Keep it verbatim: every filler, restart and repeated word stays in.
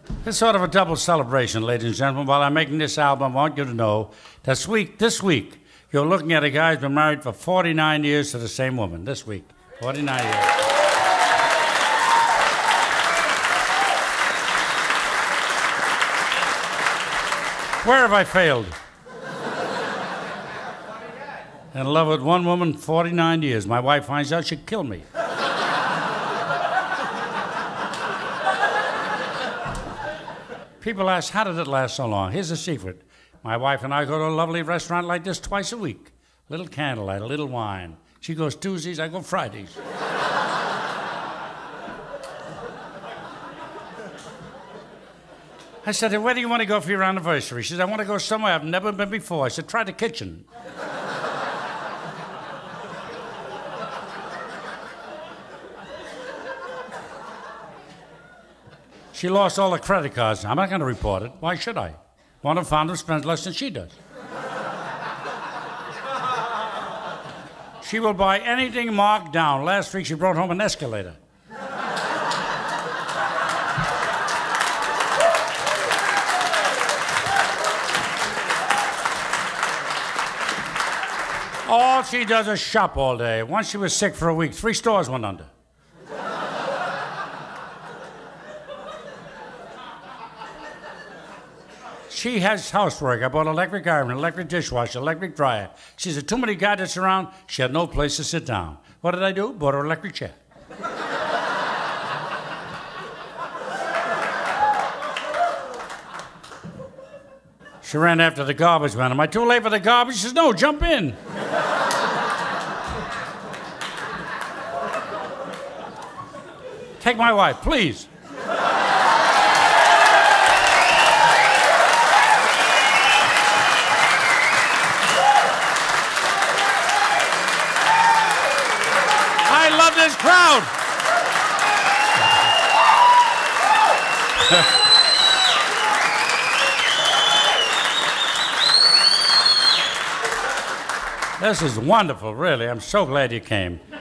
It's sort of a double celebration, ladies and gentlemen. While I'm making this album, I want you to know that this week, this week, you're looking at a guy who's been married for forty-nine years to the same woman. This week, forty-nine years. Where have I failed? In love with one woman, forty-nine years. My wife finds out, she'd kill me. People ask, how did it last so long? Here's the secret. My wife and I go to a lovely restaurant like this twice a week. A little candlelight, a little wine. She goes Tuesdays, I go Fridays. I said, where do you want to go for your anniversary? She said, I want to go somewhere I've never been before. I said, try the kitchen. She lost all the credit cards. I'm not going to report it. Why should I? One of found spends less than she does. She will buy anything marked down. Last week she brought home an escalator. All she does is shop all day. Once she was sick for a week, three stores went under. She has housework. I bought electric iron, electric dishwasher, electric dryer. She said, too many gadgets around. She had no place to sit down. What did I do? Bought her an electric chair. She ran after the garbage man. Am I too late for the garbage? She says, no, jump in. Take my wife, please. I love this crowd. This is wonderful, really. I'm so glad you came.